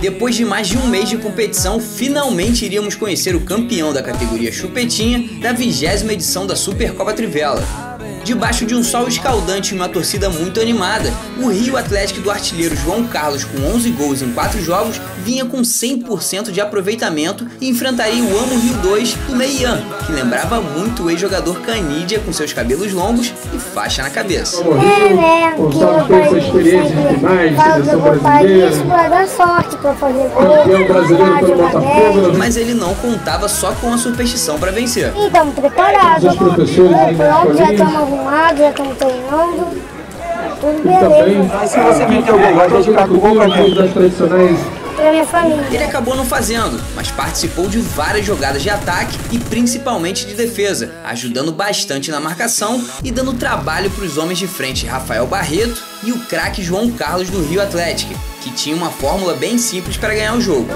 Depois de mais de um mês de competição, finalmente iríamos conhecer o campeão da categoria chupetinha da 20ª edição da Supercopa Trivela. Debaixo de um sol escaldante e uma torcida muito animada, o Rio Atlético do artilheiro João Carlos, com 11 gols em 4 jogos, vinha com 100% de aproveitamento e enfrentaria o Amo Rio 2 do Meian, que lembrava muito o ex-jogador Canidia com seus cabelos longos e faixa na cabeça. Gonçalo tem essa experiência de finais, seleção brasileira, campeão brasileiro pelo Botafogo. Mas ele não contava só com a superstição para vencer. E estamos preparados, pronto, já estamos arrumados, já estamos treinando, tudo beleza. Mas se você meter o gol, vai dedicar com o gol das tradicionais. Pra minha família. Ele acabou não fazendo, mas participou de várias jogadas de ataque e principalmente de defesa, ajudando bastante na marcação e dando trabalho para os homens de frente Rafael Barreto e o craque João Carlos do Rio Atlético, que tinha uma fórmula bem simples para ganhar o jogo.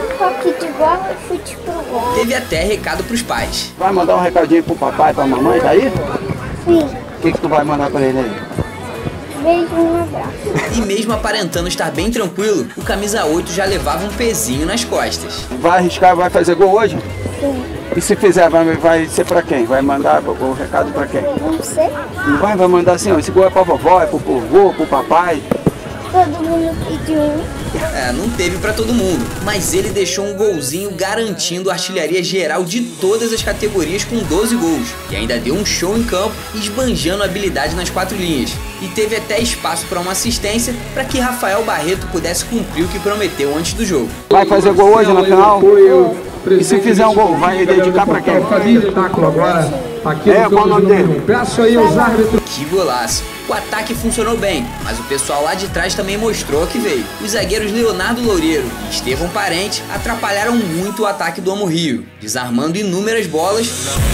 Teve até recado para os pais. Vai mandar um recadinho pro papai e pra mamãe, tá aí? Sim. O que tu vai mandar pra ele aí? Beijo e um abraço. E mesmo aparentando estar bem tranquilo, o camisa 8 já levava um pezinho nas costas. Vai arriscar, vai fazer gol hoje? Sim. E se fizer, vai ser pra quem? Vai mandar o recado pra quem? Não sei. Não vai mandar assim, ó, esse gol é pra vovó, é pro vovô, pro papai. Todo mundo pediu um. Não teve pra todo mundo, mas ele deixou um golzinho garantindo a artilharia geral de todas as categorias com 12 gols. E ainda deu um show em campo, esbanjando habilidade nas 4 linhas. E teve até espaço para uma assistência para que Rafael Barreto pudesse cumprir o que prometeu antes do jogo. Vai fazer gol hoje na final? E se fizer um gol, vai dedicar pra quem? Qual o nome dele? Peço aí aos árbitros. Que golaço! O ataque funcionou bem, mas o pessoal lá de trás também mostrou que veio. Os zagueiros Leonardo Loureiro e Estevão Parente atrapalharam muito o ataque do Amo Rio, desarmando inúmeras bolas.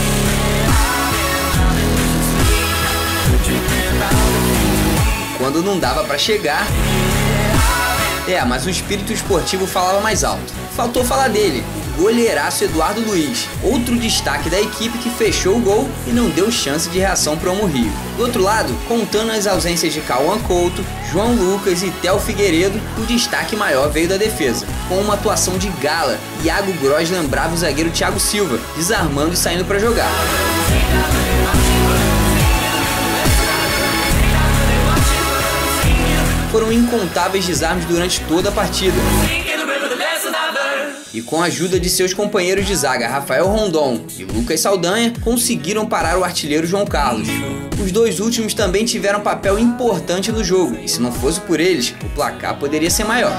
Quando não dava para chegar. Mas o espírito esportivo falava mais alto. Faltou falar dele, o goleiraço Eduardo Luiz, outro destaque da equipe que fechou o gol e não deu chance de reação para o Amo Rio. Do outro lado, contando as ausências de Cauã Couto, João Lucas e Theo Figueiredo, o destaque maior veio da defesa. Com uma atuação de gala, Iago Gross lembrava o zagueiro Thiago Silva, desarmando e saindo para jogar. Foram incontáveis desarmes durante toda a partida. E com a ajuda de seus companheiros de zaga Rafael Rondon e Lucas Saldanha, conseguiram parar o artilheiro João Carlos. Os dois últimos também tiveram papel importante no jogo, e se não fosse por eles, o placar poderia ser maior.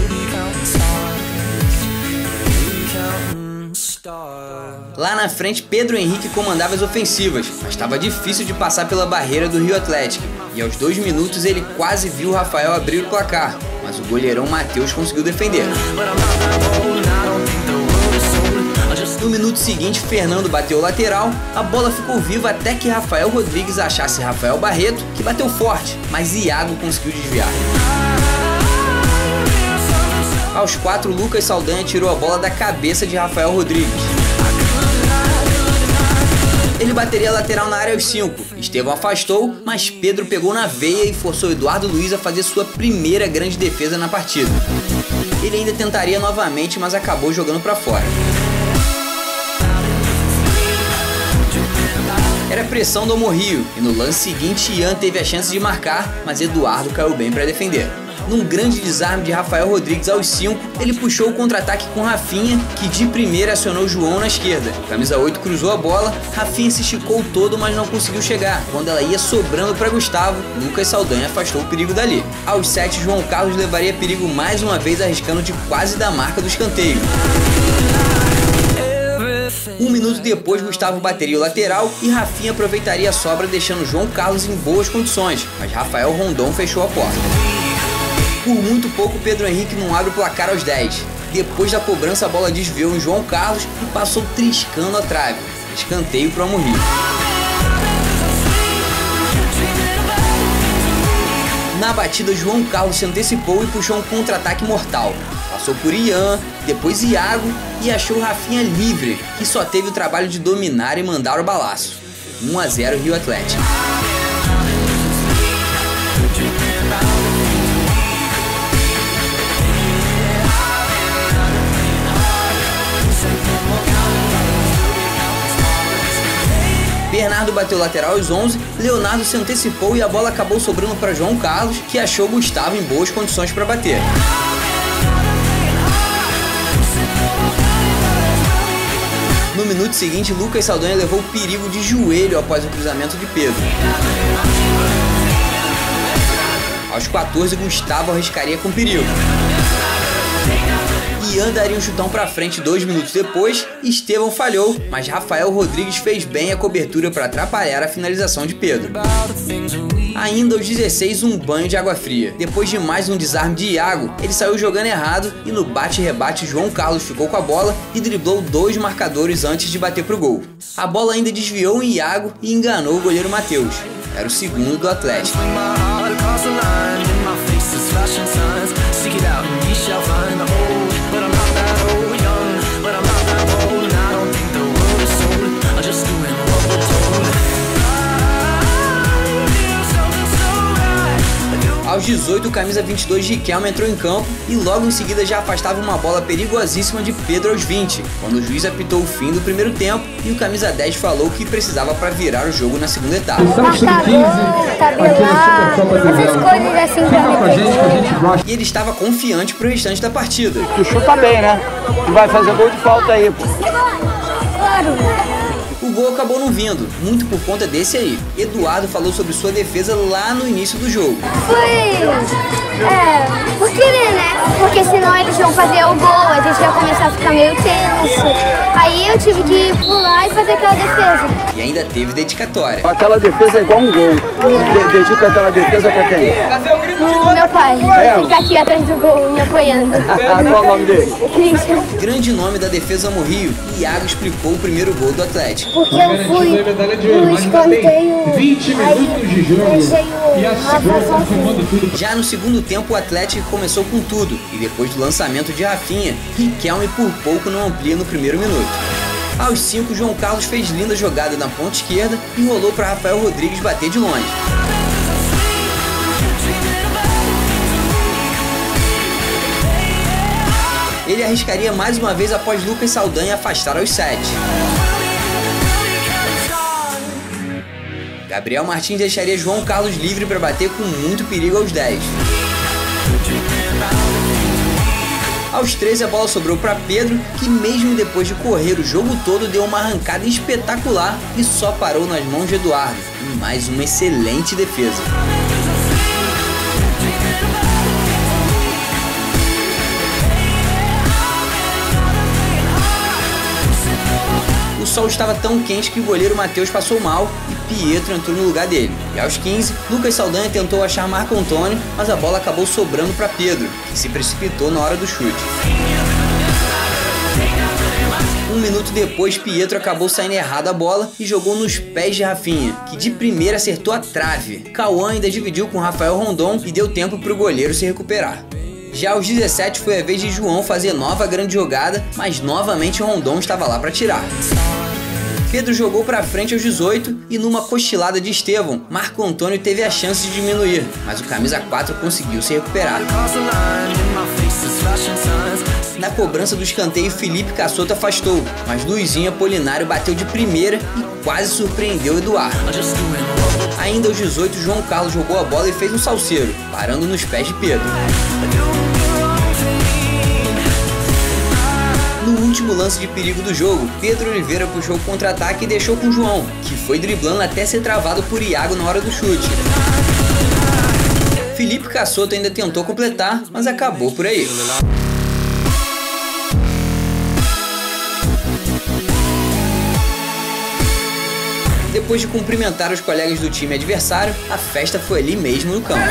Lá na frente, Pedro Henrique comandava as ofensivas, mas estava difícil de passar pela barreira do Rio Atlético. E aos 2 minutos ele quase viu o Rafael abrir o placar, mas o goleirão Matheus conseguiu defender. No minuto seguinte, Fernando bateu o lateral, a bola ficou viva até que Rafael Rodrigues achasse Rafael Barreto, que bateu forte, mas Iago conseguiu desviar. Aos 4, Lucas Saldanha tirou a bola da cabeça de Rafael Rodrigues. Ele bateria lateral na área aos 5. Estevão afastou, mas Pedro pegou na veia e forçou Eduardo Luiz a fazer sua primeira grande defesa na partida. Ele ainda tentaria novamente, mas acabou jogando para fora. Era pressão do Amo Rio, e no lance seguinte Ian teve a chance de marcar, mas Eduardo caiu bem para defender. Num grande desarme de Rafael Rodrigues aos 5, ele puxou o contra-ataque com Rafinha, que de primeira acionou João na esquerda. Camisa 8 cruzou a bola, Rafinha se esticou todo, mas não conseguiu chegar. Quando ela ia sobrando para Gustavo, Lucas Saldanha afastou o perigo dali. Aos 7, João Carlos levaria perigo mais uma vez, arriscando de quase da marca do escanteio. 1 minuto depois, Gustavo bateria o lateral e Rafinha aproveitaria a sobra, deixando João Carlos em boas condições, mas Rafael Rondon fechou a porta. Por muito pouco, Pedro Henrique não abre o placar aos 10. Depois da cobrança, a bola desviou em João Carlos e passou triscando a trave. Escanteio para o Amo Rio. Na batida, João Carlos se antecipou e puxou um contra-ataque mortal. Passou por Ian, depois Iago e achou Rafinha livre, que só teve o trabalho de dominar e mandar o balaço. 1-0 Rio Atlético. Leonardo bateu lateral aos 11, Leonardo se antecipou e a bola acabou sobrando para João Carlos, que achou Gustavo em boas condições para bater. No minuto seguinte, Lucas Saldanha levou perigo de joelho após o cruzamento de Pedro. Aos 14, Gustavo arriscaria com perigo. Ian daria um chutão para frente 2 minutos depois, Estevão falhou, mas Rafael Rodrigues fez bem a cobertura para atrapalhar a finalização de Pedro. Ainda aos 16, um banho de água fria. Depois de mais um desarme de Iago, ele saiu jogando errado e no bate-rebate João Carlos ficou com a bola e driblou 2 marcadores antes de bater pro gol. A bola ainda desviou em Iago e enganou o goleiro Matheus. Era o segundo do Atlético. Aos 18, o camisa 22 Riquelme entrou em campo e logo em seguida já afastava uma bola perigosíssima de Pedro aos 20, quando o juiz apitou o fim do primeiro tempo e o camisa 10 falou que precisava para virar o jogo na segunda etapa. E ele estava confiante pro restante da partida. Tu chuta bem, né? Tu vai fazer gol de falta aí, pô. Claro. O gol acabou não vindo, muito por conta desse aí. Eduardo falou sobre sua defesa lá no início do jogo. Por querer, né? Porque senão eles vão fazer o gol, a gente vai começar a ficar meio tenso. Aí eu tive que pular e fazer aquela defesa. E ainda teve dedicatória. Aquela defesa é igual um gol. Dedica aquela defesa pra quem? O meu pai, fica aqui atrás do gol me apoiando. Qual o nome dele? Christian. Grande nome da defesa Morrio, Iago explicou o primeiro gol do Atlético. Porque eu fui no escanteio, 20 minutos de jogo. E a segunda filmando tudo. Já no segundo tempo, o Atlético começou com tudo, e depois do lançamento de Rafinha, Riquelme por pouco não amplia no primeiro minuto. Aos 5, João Carlos fez linda jogada na ponta esquerda e rolou para Rafael Rodrigues bater de longe. Ele arriscaria mais uma vez após Lucas Saldanha afastar aos 7. Gabriel Martins deixaria João Carlos livre para bater com muito perigo aos 10. Aos 13, a bola sobrou para Pedro, que mesmo depois de correr o jogo todo deu uma arrancada espetacular e só parou nas mãos de Eduardo, em mais uma excelente defesa. O sol estava tão quente que o goleiro Matheus passou mal e Pietro entrou no lugar dele. E aos 15, Lucas Saldanha tentou achar Marco Antônio, mas a bola acabou sobrando para Pedro, que se precipitou na hora do chute. 1 minuto depois, Pietro acabou saindo errado a bola e jogou nos pés de Rafinha, que de primeira acertou a trave. Cauã ainda dividiu com Rafael Rondon e deu tempo para o goleiro se recuperar. Já aos 17 foi a vez de João fazer nova grande jogada, mas novamente Rondon estava lá para tirar. Pedro jogou para frente aos 18 e numa cochilada de Estevão, Marco Antônio teve a chance de diminuir, mas o camisa 4 conseguiu se recuperar. Na cobrança do escanteio, Felipe Cassotto afastou, mas Luizinho Apolinário bateu de primeira e quase surpreendeu Eduardo. Ainda aos 18, João Carlos jogou a bola e fez um salseiro, parando nos pés de Pedro. No último lance de perigo do jogo, Pedro Oliveira puxou o contra-ataque e deixou com João, que foi driblando até ser travado por Iago na hora do chute. Felipe Cassotto ainda tentou completar, mas acabou por aí. Depois de cumprimentar os colegas do time adversário, a festa foi ali mesmo no campo.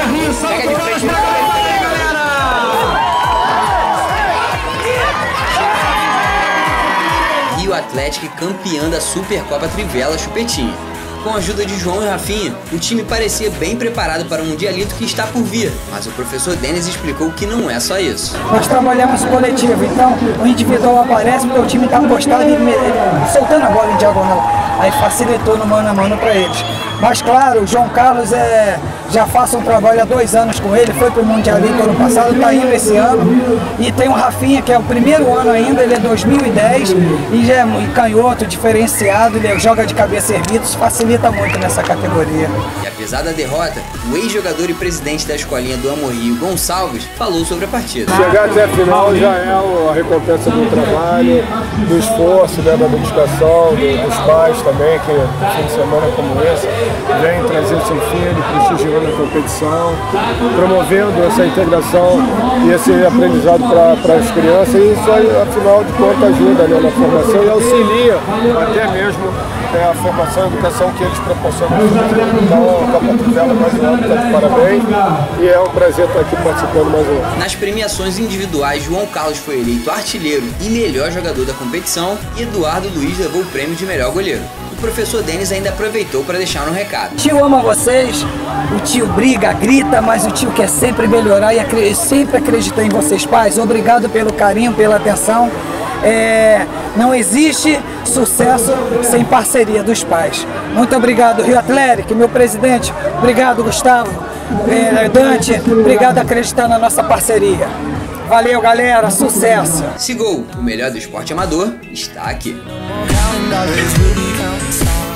Rio Atlético campeã da Supercopa Trivela Chupetinha. Com a ajuda de João e Rafinha, o time parecia bem preparado para o Mundialito que está por vir, mas o professor Denis explicou que não é só isso. Nós trabalhamos coletivo, então o individual aparece porque o time está postado e soltando a bola em diagonal. Aí facilitou no mano a mano para eles. Mas claro, o João Carlos já faço um trabalho há 2 anos com ele, foi para o Mundialito ano passado, está indo esse ano. E tem o Rafinha, que é o primeiro ano ainda, ele é 2010 e já é canhoto, diferenciado, ele joga de cabeça erguida, isso facilita muito nessa categoria. E apesar da derrota, o ex-jogador e presidente da escolinha do Amorim, Gonçalves, falou sobre a partida. Chegar até a final já é a recompensa do trabalho, do esforço, né, da dedicação, dos pais também, que fim de semana como esse, vem trazer seu filho, prestigiando a competição, promovendo essa integração e esse aprendizado para as crianças, e isso, afinal de contas, ajuda, né, na formação e auxilia até mesmo a formação e a educação que eles proporcionam. Então, a Copa Trivela mais um ano, está de parabéns, e é um prazer estar aqui participando mais um ano. Nas premiações individuais, João Carlos foi eleito artilheiro e melhor jogador da competição, e Eduardo Luiz levou o prêmio de melhor goleiro. O professor Denis ainda aproveitou para deixar um recado. O tio ama vocês, o tio briga, grita, mas o tio quer sempre melhorar e sempre acreditou em vocês, pais. Obrigado pelo carinho, pela atenção. Não existe sucesso sem parceria dos pais. Muito obrigado, Rio Atlético, meu presidente. Obrigado, Gustavo, Dante. Obrigado por acreditar na nossa parceria. Valeu, galera. Sucesso. Sigol, o melhor do esporte amador, está aqui.